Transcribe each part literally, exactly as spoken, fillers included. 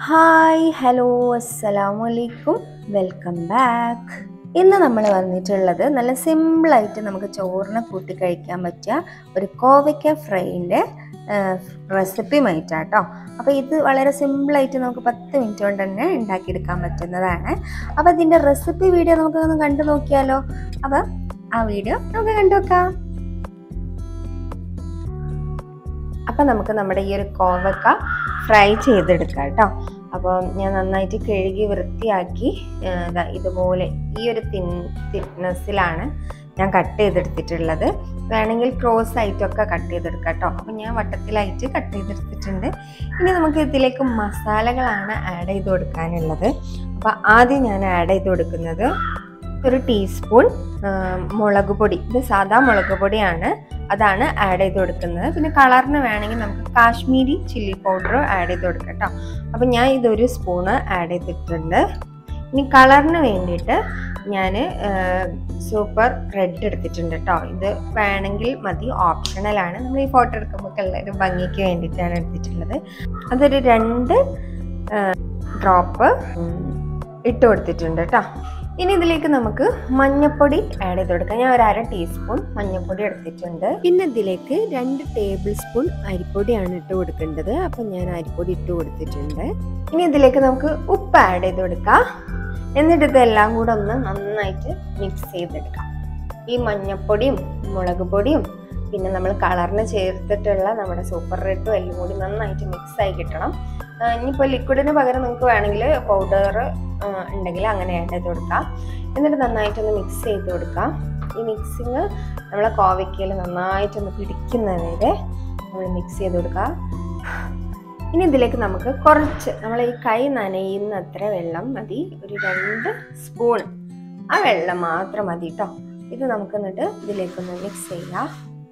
Hi hello അസ്സലാമു അലൈക്കും welcome back. ഇന്ന് നമ്മൾ വന്നിട്ടുള്ളത് നല്ല സിമ്പിളായിട്ട് നമുക്ക് ചോറിനെ കൂട്ടി കഴിക്കാൻ പറ്റിയ ഒരു കോവയ്ക്ക ഫ്രൈൻ്റെ റെസിപ്പിയുമായിട്ടാട്ടോ. അപ്പോൾ ഇത് വളരെ സിമ്പിളായിട്ട് നമുക്ക് പത്ത് മിനിറ്റ് കൊണ്ട് തന്നെ ഉണ്ടാക്കിയെടുക്കാൻ പറ്റുന്നതാണ്. അപ്പോൾ ഇതിൻ്റെ റെസിപ്പി വീഡിയോ നമുക്കൊന്ന് കണ്ടു നോക്കിയാലോ. അപ്പോൾ ആ വീഡിയോ നമുക്ക് കണ്ടു നോക്കാം. അപ്പം നമുക്ക് നമ്മുടെ ഈ ഒരു കോവക്ക ഫ്രൈ ചെയ്തെടുക്കാം കേട്ടോ. അപ്പോൾ ഞാൻ നന്നായിട്ട് കഴുകി വൃത്തിയാക്കി ഇതുപോലെ ഈ ഒരു തിൻ തിക്നെസ്സിലാണ് ഞാൻ കട്ട് ചെയ്തെടുത്തിട്ടുള്ളത്. വേണമെങ്കിൽ ക്രോസ് ആയിട്ടൊക്കെ കട്ട് ചെയ്തെടുക്കാം കേട്ടോ. അപ്പോൾ ഞാൻ വട്ടത്തിലായിട്ട് കട്ട് ചെയ്തെടുത്തിട്ടുണ്ട്. ഇനി നമുക്ക് ഇതിലേക്ക് മസാലകളാണ് ആഡ് ചെയ്ത് കൊടുക്കാനുള്ളത്. അപ്പോൾ ആദ്യം ഞാൻ ആഡ് ചെയ്ത് കൊടുക്കുന്നത് ഒരു ടീസ്പൂൺ മുളക് പൊടി. ഇത് സാധാ മുളക് പൊടിയാണ്, അതാണ് ആഡ് ചെയ്ത് കൊടുക്കുന്നത്. പിന്നെ കളറിന് വേണമെങ്കിൽ നമുക്ക് കാശ്മീരി ചില്ലി പൗഡർ ആഡ് ചെയ്ത് കൊടുക്കാം കേട്ടോ. അപ്പം ഞാൻ ഇതൊരു സ്പൂണ് ആഡ് ചെയ്തിട്ടുണ്ട്. ഇനി കളറിന് വേണ്ടിയിട്ട് ഞാൻ സൂപ്പർ റെഡ് എടുത്തിട്ടുണ്ട് കേട്ടോ. ഇത് വേണമെങ്കിൽ മതി, ഓപ്ഷണലാണ്. നമ്മൾ ഈ ഫോട്ടോ എടുക്കുമ്പോൾ എല്ലാവരും ഭംഗിക്ക് വേണ്ടിയിട്ടാണ് എടുത്തിട്ടുള്ളത്. അതൊരു രണ്ട് ഡ്രോപ്പ് ഇട്ട് കൊടുത്തിട്ടുണ്ട് കേട്ടോ. ഇനി ഇതിലേക്ക് നമുക്ക് മഞ്ഞൾപ്പൊടി ആഡ് ചെയ്ത് കൊടുക്കാം. ഞാൻ ഒരു അര ടീസ്പൂൺ മഞ്ഞൾപ്പൊടി എടുത്തിട്ടുണ്ട്. പിന്നെ ഇതിലേക്ക് രണ്ട് ടേബിൾ സ്പൂൺ അരിപ്പൊടിയാണ് ഇട്ട് കൊടുക്കേണ്ടത്. അപ്പം ഞാൻ അരിപ്പൊടി ഇട്ട് കൊടുത്തിട്ടുണ്ട്. ഇനി ഇതിലേക്ക് നമുക്ക് ഉപ്പ് ആഡ് ചെയ്ത് കൊടുക്കാം. എന്നിട്ട് ഇതെല്ലാം കൂടെ ഒന്ന് നന്നായിട്ട് മിക്സ് ചെയ്തെടുക്കാം. ഈ മഞ്ഞൾപ്പൊടിയും മുളക് പൊടിയും പിന്നെ നമ്മൾ കളറിന് ചേർത്തിട്ടുള്ള നമ്മുടെ സൂപ്പർ റെഡും എല്ലാം കൂടി നന്നായിട്ട് മിക്സ് ആയി കിട്ടണം. ഇനിയിപ്പോൾ ലിക്വിഡിന് പകരം നിങ്ങൾക്ക് വേണമെങ്കിൽ പൗഡർ ഉണ്ടെങ്കിൽ അങ്ങനെ ആഡ് ചെയ്ത് കൊടുക്കാം. എന്നിട്ട് നന്നായിട്ടൊന്ന് മിക്സ് ചെയ്ത് കൊടുക്കാം. ഈ മിക്സിങ് നമ്മളെ കോവയ്ക്കയിൽ നന്നായിട്ടൊന്ന് പിടിക്കുന്നവരെ നമ്മൾ മിക്സ് ചെയ്ത് കൊടുക്കുക. ഇനി ഇതിലേക്ക് നമുക്ക് കുറച്ച് നമ്മളെ ഈ കൈ നനയുന്ന അത്ര വെള്ളം മതി, ഒരു രണ്ട് സ്പൂൺ ആ വെള്ളം മാത്രം മതി കേട്ടോ. ഇത് നമുക്ക് എന്നിട്ട് ഇതിലേക്കൊന്ന് മിക്സ് ചെയ്യാം.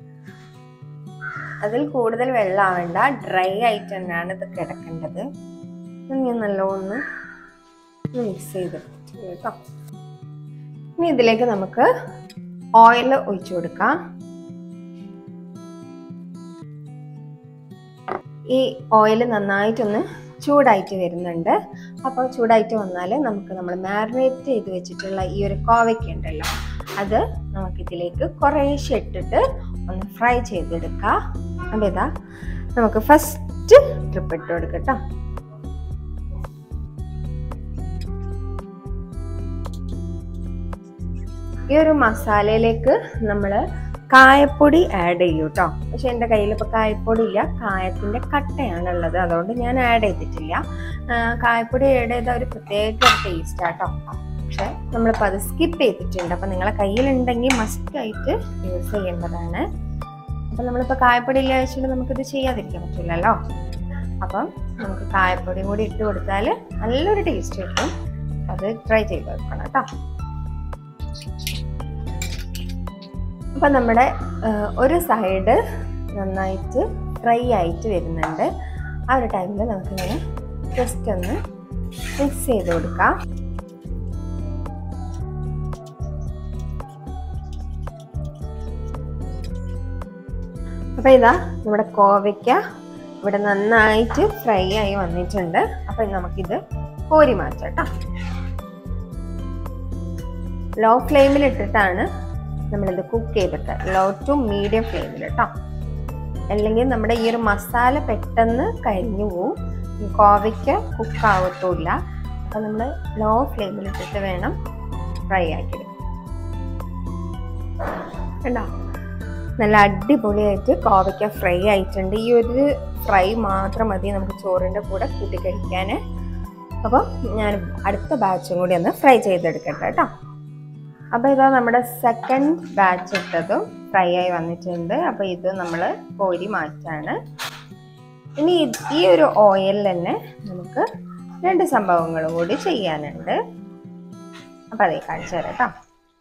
അതിൽ കൂടുതൽ വെള്ളം ആവേണ്ട, ഡ്രൈ ആയിട്ട് തന്നെയാണ് ഇത് കിടക്കേണ്ടത്. ഞാൻ നല്ലോണം മിക്സ് ചെയ്തെടുത്തിട്ട് കേട്ടോ. ഇനി ഇതിലേക്ക് നമുക്ക് ഓയിൽ ഒഴിച്ചു കൊടുക്കാം. ഈ ഓയിൽ നന്നായിട്ടൊന്ന് ചൂടായിട്ട് വരുന്നുണ്ട്. അപ്പോൾ ചൂടായിട്ട് വന്നാൽ നമുക്ക് നമ്മൾ മാരിനേറ്റ് ചെയ്ത് വെച്ചിട്ടുള്ള ഈ ഒരു കോവയ്ക്ക ഉണ്ടല്ലോ, അത് നമുക്കിതിലേക്ക് കുറേശ്ശെ ഇട്ടിട്ട് ഒന്ന് ഫ്രൈ ചെയ്തെടുക്കാം. അപ്പോൾ ഇതാ നമുക്ക് ഫസ്റ്റ് ട്രിപ്പ് ഇട്ട് കൊടുക്കട്ടോ. ഈ ഒരു മസാലയിലേക്ക് നമ്മൾ കായപ്പൊടി ആഡ് ചെയ്യും കേട്ടോ. പക്ഷെ എൻ്റെ കയ്യിൽ ഇപ്പോൾ കായപ്പൊടി ഇല്ല, കായത്തിൻ്റെ കട്ടയാണുള്ളത്, അതുകൊണ്ട് ഞാൻ ആഡ് ചെയ്തിട്ടില്ല. കായപ്പൊടി ആഡ് ചെയ്ത ഒരു പ്രത്യേക ടേസ്റ്റ് ആട്ടോ. പക്ഷെ നമ്മളിപ്പോൾ അത് സ്കിപ്പ് ചെയ്തിട്ടുണ്ട്. അപ്പം നിങ്ങളെ കയ്യിലുണ്ടെങ്കിൽ മസ്റ്റായിട്ട് യൂസ് ചെയ്യേണ്ടതാണ്. അപ്പം നമ്മളിപ്പോൾ കായപ്പൊടി ഇല്ല വെച്ചിട്ട് നമുക്കിത് ചെയ്യാതിരിക്കാൻ പറ്റില്ലല്ലോ. അപ്പം നമുക്ക് കായപ്പൊടി കൂടി ഇട്ട് കൊടുത്താൽ നല്ലൊരു ടേസ്റ്റ് കിട്ടും. അത് ട്രൈ ചെയ്ത് വെക്കണം കേട്ടോ. അപ്പം നമ്മുടെ ഒരു സൈഡ് നന്നായിട്ട് ഫ്രൈ ആയിട്ട് വരുന്നുണ്ട്. ആ ഒരു ടൈമിൽ നമുക്കിങ്ങനെ ജസ്റ്റ് ഒന്ന് മിക്സ് ചെയ്ത് കൊടുക്കാം. അപ്പോൾ ഇതാ നമ്മുടെ കോവയ്ക്ക ഇവിടെ നന്നായിട്ട് ഫ്രൈ ആയി വന്നിട്ടുണ്ട്. അപ്പം നമുക്കിത് കോരി മാറ്റാം കേട്ടോ. ലോ ഫ്ലെയിമിൽ ഇട്ടിട്ടാണ് നമ്മളിത് കുക്ക് ചെയ്തിട്ട്, ലോ ടു മീഡിയം ഫ്ലെയിമിൽ കേട്ടോ. അല്ലെങ്കിൽ നമ്മുടെ ഈ ഒരു മസാല പെട്ടെന്ന് കരിഞ്ഞു പോവും, കോവയ്ക്ക കുക്ക് ആവത്തുമില്ല. അപ്പം നമ്മൾ ലോ ഫ്ലെയിമിൽ ഇട്ടിട്ട് വേണം ഫ്രൈ ആക്കിയെടുക്കാം. കണ്ടോ, നല്ല അടിപൊളിയായിട്ട് കോവയ്ക്ക ഫ്രൈ ആയിട്ടുണ്ട്. ഈ ഒരു ഫ്രൈ മാത്രം മതി നമുക്ക് ചോറിൻ്റെ കൂടെ കൂട്ടി കഴിക്കാൻ. അപ്പം ഞാൻ അടുത്ത ബാച്ചും കൂടി ഒന്ന് ഫ്രൈ ചെയ്തെടുക്കട്ടെ കേട്ടോ. അപ്പോൾ ഇതാ നമ്മുടെ സെക്കൻഡ് ബാച്ച് ഇട്ടതും ഫ്രൈ ആയി വന്നിട്ടുണ്ട്. അപ്പോൾ ഇത് നമ്മൾ കോരി മാറ്റാണ്. ഇനി ഈ ഒരു ഓയിലിൽ തന്നെ നമുക്ക് രണ്ട് സംഭവങ്ങളും കൂടി ചെയ്യാനുണ്ട്. അപ്പം അതേ കാണിച്ചു തരാം കേട്ടോ.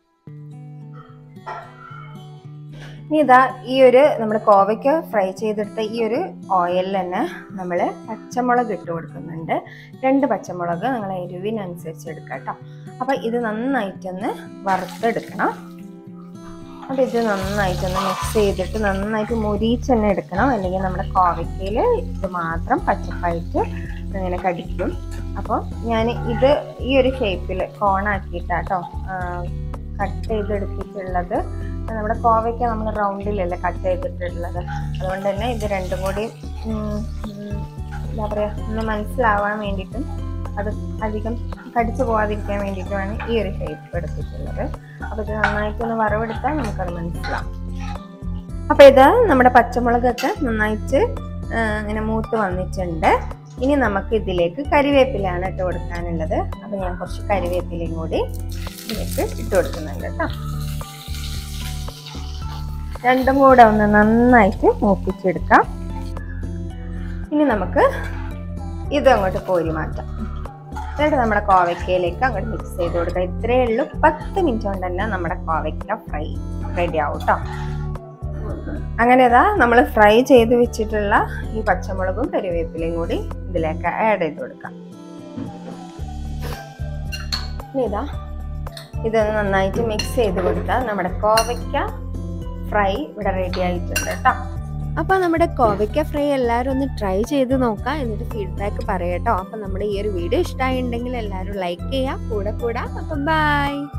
ഇനി ഇതാ ഈ ഒരു നമ്മുടെ കോവയ്ക്ക് ഫ്രൈ ചെയ്തെടുത്ത ഈ ഒരു ഓയിലിൽ തന്നെ നമ്മൾ പച്ചമുളക് ഇട്ട് കൊടുക്കുന്നുണ്ട്. രണ്ട് പച്ചമുളക് നിങ്ങൾ എരിവിനനുസരിച്ച് എടുക്കുക കേട്ടോ. അപ്പം ഇത് നന്നായിട്ടൊന്ന് വറുത്തെടുക്കണം. അപ്പോൾ ഇത് നന്നായിട്ടൊന്ന് മിക്സ് ചെയ്തിട്ട് നന്നായിട്ട് മുരിച്ച് തന്നെ എടുക്കണം. അല്ലെങ്കിൽ നമ്മുടെ കോവയ്ക്കയിൽ ഇത് മാത്രം പച്ചപ്പായിട്ട് അങ്ങനെ കടിക്കും. അപ്പോൾ ഞാൻ ഇത് ഈ ഒരു ഷേപ്പിൽ കോണാക്കിയിട്ടാട്ടോ കട്ട് ചെയ്തെടുത്തിട്ടുള്ളത്. നമ്മുടെ കോവയ്ക്ക നമ്മൾ റൗണ്ടിലല്ലേ കട്ട് ചെയ്തിട്ടുള്ളത്, അതുകൊണ്ട് തന്നെ ഇത് രണ്ടും കൂടി എന്താ പറയുക ഒന്ന് മനസ്സിലാവാൻ വേണ്ടിയിട്ടും അത് അധികം കടിച്ചു പോകാതിരിക്കാൻ വേണ്ടിയിട്ടുമാണ് ഈ ഒരു ഷേപ്പ് എടുത്തിട്ടുള്ളത്. അപ്പോൾ ഇത് നന്നായിട്ടൊന്ന് വറവെടുത്താൽ നമുക്കത് മനസ്സിലാവും. അപ്പോൾ ഇത് നമ്മുടെ പച്ചമുളകൊക്കെ നന്നായിട്ട് ഇങ്ങനെ മൂത്ത് വന്നിട്ടുണ്ട്. ഇനി നമുക്ക് ഇതിലേക്ക് കരിവേപ്പിലയാണ് ഇട്ട് കൊടുക്കാനുള്ളത്. അപ്പോൾ ഞാൻ കുറച്ച് കരിവേപ്പിലയും കൂടി ഇതിലേക്ക് ഇട്ട് കൊടുക്കുന്നുണ്ട് കേട്ടോ. രണ്ടും കൂടെ ഒന്ന് നന്നായിട്ട് മൂപ്പിച്ചെടുക്കാം. ഇനി നമുക്ക് ഇത് അങ്ങോട്ട് കോരി മാറ്റാം. എന്നിട്ട് നമ്മുടെ കോവയ്ക്കയിലേക്ക് അങ്ങോട്ട് മിക്സ് ചെയ്ത് കൊടുക്കാം. ഇത്രയേ ഉള്ളൂ. പത്ത് മിനിറ്റ് കൊണ്ട് തന്നെ നമ്മുടെ കോവയ്ക്ക ഫ്രൈ റെഡി ആവും കേട്ടോ. അങ്ങനെ ഇതാ നമ്മൾ ഫ്രൈ ചെയ്ത് വെച്ചിട്ടുള്ള ഈ പച്ചമുളകും കരിവേപ്പിലയും കൂടി ഇതിലേക്ക് ആഡ് ചെയ്ത് കൊടുക്കാം. ഇനി ഇതാ ഇതൊന്ന് നന്നായിട്ട് മിക്സ് ചെയ്ത് കൊടുത്താൽ നമ്മുടെ കോവയ്ക്ക ഫ്രൈ ഇവിടെ റെഡി ആയിട്ടുണ്ട് കേട്ടോ. അപ്പോൾ നമ്മുടെ കോവയ്ക്ക ഫ്രൈ എല്ലാവരും ഒന്ന് ട്രൈ ചെയ്ത് നോക്കാം, എന്നിട്ട് ഫീഡ്ബാക്ക് പറയാം കേട്ടോ. അപ്പോൾ നമ്മുടെ ഈ ഒരു വീഡിയോ ഇഷ്ടമായിട്ടുണ്ടെങ്കിൽ എല്ലാവരും ലൈക്ക് ചെയ്യുക, കൂടെ കൂടാ. അപ്പം ബൈ.